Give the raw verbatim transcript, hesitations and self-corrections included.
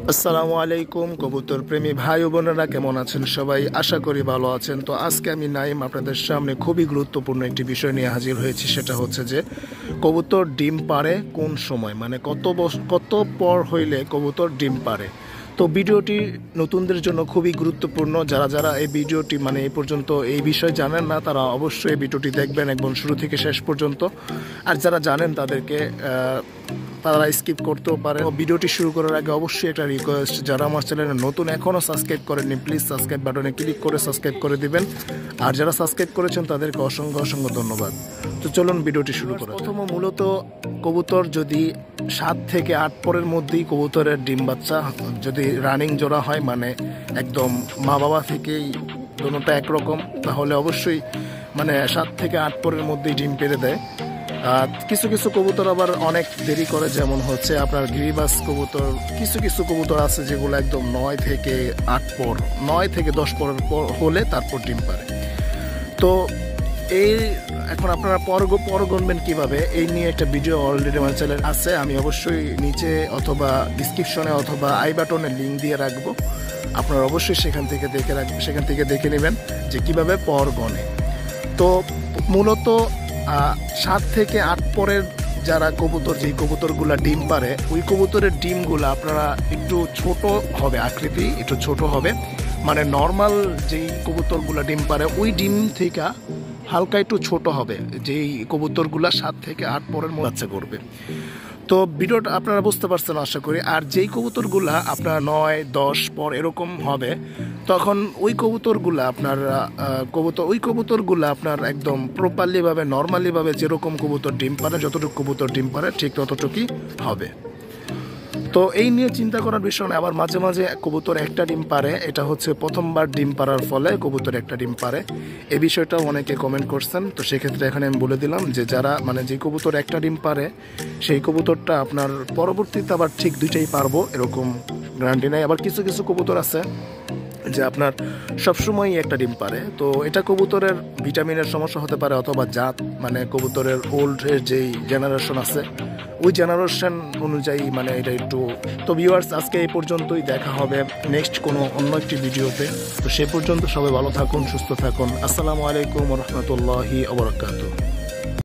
আসসালামু আলাইকুম কবুতর প্রেমী ভাই ও বোনেরা, কেমন আছেন সবাই? আশা করি ভালো আছেন। তো আজকে আমি নাইম আপনাদের সামনে খুবই গুরুত্বপূর্ণ একটি বিষয় নিয়ে হাজির হয়েছি। সেটা হচ্ছে যে কবুতর ডিম পাড়ে কোন সময়, মানে কত কত পর হইলে কবুতর ডিম পাড়ে। তো ভিডিওটি নতুনদের জন্য খুবই গুরুত্বপূর্ণ। যারা যারা এই ভিডিওটি মানে এই পর্যন্ত এই বিষয় জানেন না, তারা অবশ্যই এই ভিডিওটি দেখবেন একদম শুরু থেকে শেষ পর্যন্ত। আর যারা জানেন তাদেরকে তারা স্কিপ করতেও পারে। ভিডিওটি শুরু করার আগে অবশ্যই একটা রিকোয়েস্ট, যারা আমার চ্যানেলে নতুন এখনও সাবস্ক্রাইব করেননি, প্লিজ সাবস্ক্রাইব বাটনে ক্লিক করে সাবস্ক্রাইব করে দিবেন। আর যারা সাবস্ক্রাইব করেছেন তাদেরকে অসংখ্য অসংখ্য ধন্যবাদ। তো চলুন ভিডিওটি শুরু করা। প্রথম মূলত কবুতর যদি সাত থেকে আট পরের মধ্যেই কবুতরের ডিম বাচ্চা যদি রানিং জোড়া হয়, মানে একদম মা বাবা থেকেই দোনোটা একরকম, তাহলে অবশ্যই মানে সাত থেকে আট পরের মধ্যেই ডিম পেড়ে দেয়। আর কিছু কিছু কবুতর আবার অনেক দেরি করে, যেমন হচ্ছে আপনার গিরিবাস কবুতর। কিছু কিছু কবুতর আছে যেগুলো একদম নয় থেকে আট পর নয় থেকে দশ পরের পর হলে তারপর ডিম পারে। তো এই এখন আপনারা পর পর গণবেন কীভাবে, এই নিয়ে একটা ভিডিও অলরেডি আমার চ্যানেল আছে। আমি অবশ্যই নিচে অথবা ডিসক্রিপশনে অথবা আই বাটনে লিঙ্ক দিয়ে রাখবো। আপনারা অবশ্যই সেখান থেকে দেখে রাখবেন, সেখান থেকে দেখে নেবেন যে কীভাবে পর গণে। তো মূলত সাত থেকে আট পরের যারা কবুতর, যেই কবুতরগুলা ডিম পারে, ওই কবুতরের ডিমগুলা আপনারা একটু ছোট হবে, আকৃতি একটু ছোট হবে। মানে নর্মাল যেই কবুতরগুলা ডিম পারে ওই ডিম থেকে হালকা একটু ছোট হবে, যেই কবুতরগুলা সাত থেকে আট পরের বাচ্চা করবে। তো ভিডিওটা আপনারা বুঝতে পারছেন আশা করি। আর যেই কবুতরগুলা আপনার নয় দশ পর এরকম হবে, তখন ওই কবুতরগুলা আপনার কবুতর ওই কবুতরগুলা আপনার একদম প্রপারলিভাবে নর্মালিভাবে যেরকম কবুতর ডিম পারে, যতটুকু কবুতর ডিম পারে ঠিক ততটুকুই হবে। তো এই নিয়ে চিন্তা করার বিষয় না। আবার মাঝে মাঝে কবুতর একটা ডিম পারে, এটা হচ্ছে প্রথমবার ডিম পারার ফলে কবুতর একটা ডিম পারে। এই বিষয়টাও অনেকে কমেন্ট করছেন। তো সেক্ষেত্রে এখানে আমি বলে দিলাম যে যারা মানে যে কবুতর একটা ডিম পারে, সেই কবুতরটা আপনার পরবর্তীতে আবার ঠিক দুইটাই পারবো এরকম গ্যারান্টি নেই। আবার কিছু কিছু কবুতর আছে যে আপনার সবসময়ই একটা ডিম পারে। তো এটা কবুতরের ভিটামিনের সমস্যা হতে পারে, অথবা জাত মানে কবুতরের ওল্ডের যেই জেনারেশন আছে ওই জেনারেশন অনুযায়ী মানে এটা একটু। তো ভিউয়ার্স, আজকে এই পর্যন্তই, দেখা হবে নেক্সট কোনো অন্য একটি ভিডিওতে। তো সে পর্যন্ত সবাই ভালো থাকুন, সুস্থ থাকুন। আসসালামু আলাইকুম ওয়া রাহমাতুল্লাহি ওয়া বারাকাতুহু।